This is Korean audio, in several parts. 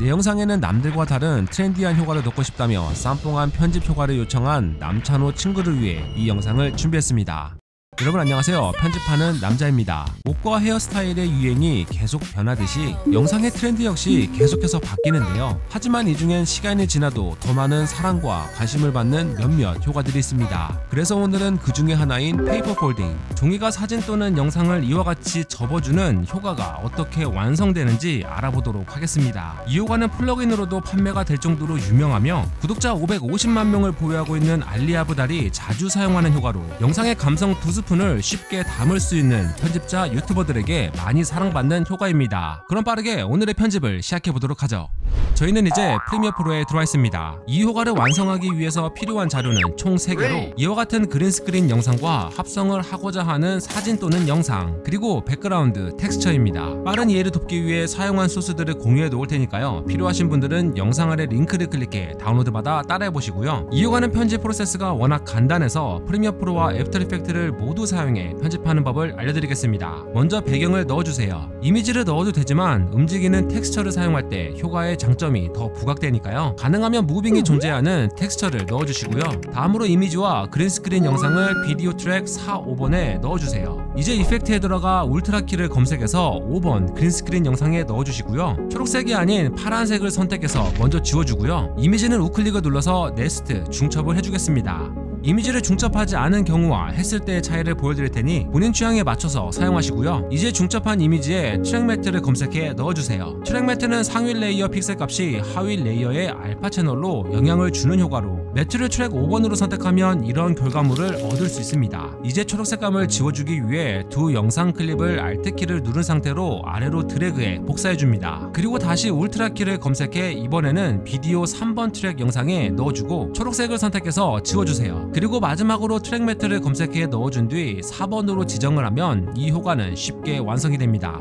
내 영상에는 남들과 다른 트렌디한 효과를 넣고 싶다며 쌈뽕한 편집 효과를 요청한 남찬호 친구를 위해 이 영상을 준비했습니다. 여러분 안녕하세요. 편집하는 남자입니다. 옷과 헤어스타일의 유행이 계속 변하듯이 영상의 트렌드 역시 계속해서 바뀌는데요. 하지만 이 중엔 시간이 지나도 더 많은 사랑과 관심을 받는 몇몇 효과들이 있습니다. 그래서 오늘은 그 중에 하나인 페이퍼 폴딩, 종이가 사진 또는 영상을 이와 같이 접어주는 효과가 어떻게 완성되는지 알아보도록 하겠습니다. 이 효과는 플러그인으로도 판매가 될 정도로 유명하며 구독자 550만 명을 보유하고 있는 알리 아브달이 자주 사용하는 효과로 영상의 감성 두 스푼을 쉽게 담을 수 있는 편집자 유튜버들에게 많이 사랑받는 효과입니다. 그럼 빠르게 오늘의 편집을 시작해보도록 하죠. 저희는 이제 프리미어 프로에 들어와 있습니다. 이 효과를 완성하기 위해서 필요한 자료는 총 3개로 이와 같은 그린스크린 영상과 합성을 하고자 하는 사진 또는 영상, 그리고 백그라운드 텍스처입니다. 빠른 이해를 돕기 위해 사용한 소스들을 공유해 놓을 테니까요. 필요하신 분들은 영상 아래 링크를 클릭해 다운로드 받아 따라해 보시고요. 이 효과는 편집 프로세스가 워낙 간단해서 프리미어 프로와 애프터 이펙트를 모두 사용해 편집하는 법을 알려드리겠습니다. 먼저 배경을 넣어주세요. 이미지를 넣어도 되지만 움직이는 텍스처를 사용할 때 효과의 장점이 더 부각되니까요. 가능하면 무빙이 존재하는 텍스처를 넣어주시고요. 다음으로 이미지와 그린스크린 영상을 비디오 트랙 4, 5번에 넣어주세요. 이제 이펙트에 들어가 울트라 키를 검색해서 5번 그린스크린 영상에 넣어주시고요. 초록색이 아닌 파란색을 선택해서 먼저 지워주고요. 이미지는 우클릭을 눌러서 네스트 중첩을 해주겠습니다. 이미지를 중첩하지 않은 경우와 했을 때의 차이를 보여드릴 테니 본인 취향에 맞춰서 사용하시고요. 이제 중첩한 이미지에 트랙 매트를 검색해 넣어주세요. 트랙 매트는 상위 레이어 픽셀 값이 하위 레이어의 알파 채널로 영향을 주는 효과로 매트를 트랙 5번으로 선택하면 이런 결과물을 얻을 수 있습니다. 이제 초록색감을 지워주기 위해 두 영상 클립을 Alt키를 누른 상태로 아래로 드래그해 복사해줍니다. 그리고 다시 울트라 키를 검색해 이번에는 비디오 3번 트랙 영상에 넣어주고 초록색을 선택해서 지워주세요. 그리고 마지막으로 트랙 매트를 검색해 넣어준 뒤 4번으로 지정을 하면 이 효과는 쉽게 완성이 됩니다.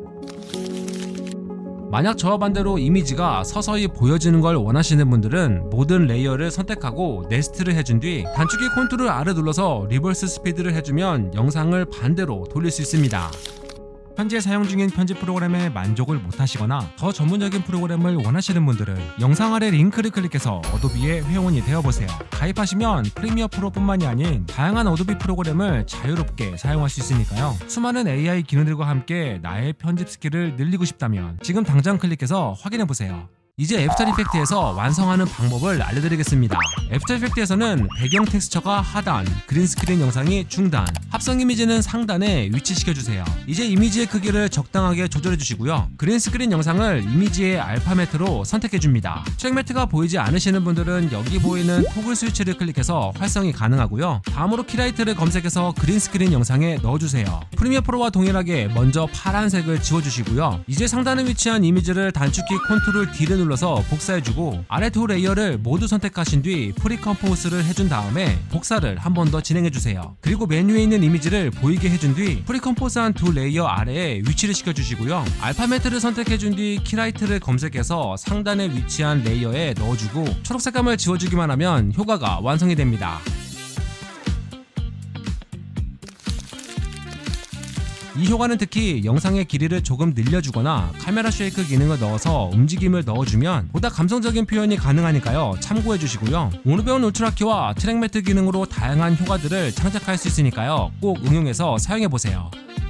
만약 저와 반대로 이미지가 서서히 보여지는 걸 원하시는 분들은 모든 레이어를 선택하고 네스트를 해준 뒤 단축키 컨트롤 R을 눌러서 리버스 스피드를 해주면 영상을 반대로 돌릴 수 있습니다. 현재 사용 중인 편집 프로그램에 만족을 못하시거나 더 전문적인 프로그램을 원하시는 분들은 영상 아래 링크를 클릭해서 어도비의 회원이 되어보세요. 가입하시면 프리미어 프로뿐만이 아닌 다양한 어도비 프로그램을 자유롭게 사용할 수 있으니까요. 수많은 AI 기능들과 함께 나의 편집 스킬을 늘리고 싶다면 지금 당장 클릭해서 확인해보세요. 이제 애프터 이펙트에서 완성하는 방법을 알려드리겠습니다. 애프터 이펙트에서는 배경 텍스처가 하단, 그린스크린 영상이 중단, 합성 이미지는 상단에 위치시켜주세요. 이제 이미지의 크기를 적당하게 조절해주시고요. 그린스크린 영상을 이미지의 알파 매트로 선택해줍니다. 트랙 매트가 보이지 않으시는 분들은 여기 보이는 토글 스위치를 클릭해서 활성이 가능하고요. 다음으로 키라이트를 검색해서 그린스크린 영상에 넣어주세요. 프리미어 프로와 동일하게 먼저 파란색을 지워주시고요. 이제 상단에 위치한 이미지를 단축키 컨트롤 D를 눌러서 복사해주고 아래 두 레이어를 모두 선택하신 뒤 프리컴포스를 해준 다음에 복사를 한 번 더 진행해주세요. 그리고 메뉴에 있는 이미지를 보이게 해준 뒤 프리컴포스한 두 레이어 아래에 위치를 시켜주시고요. 알파 매트를 선택해준 뒤 키라이트를 검색해서 상단에 위치한 레이어에 넣어주고 초록색감을 지워주기만 하면 효과가 완성이 됩니다. 이 효과는 특히 영상의 길이를 조금 늘려주거나 카메라 쉐이크 기능을 넣어서 움직임을 넣어주면 보다 감성적인 표현이 가능하니까요. 참고해주시고요. 오늘 배운 울트라키와 트랙 매트 기능으로 다양한 효과들을 창작할 수 있으니까요. 꼭 응용해서 사용해보세요.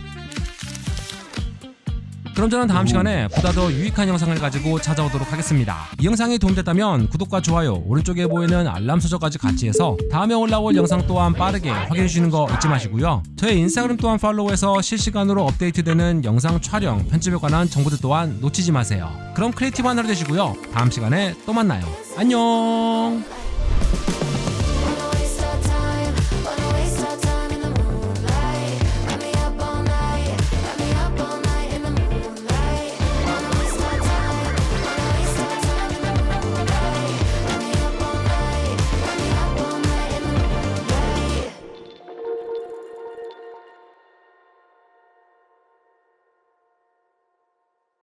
그럼 저는 다음 시간에 보다 더 유익한 영상을 가지고 찾아오도록 하겠습니다. 이 영상이 도움됐다면 구독과 좋아요, 오른쪽에 보이는 알람 설정까지 같이 해서 다음에 올라올 영상 또한 빠르게 확인해주시는 거 잊지 마시고요. 저의 인스타그램 또한 팔로우해서 실시간으로 업데이트되는 영상 촬영, 편집에 관한 정보들 또한 놓치지 마세요. 그럼 크리에이티브한 하루 되시고요. 다음 시간에 또 만나요. 안녕.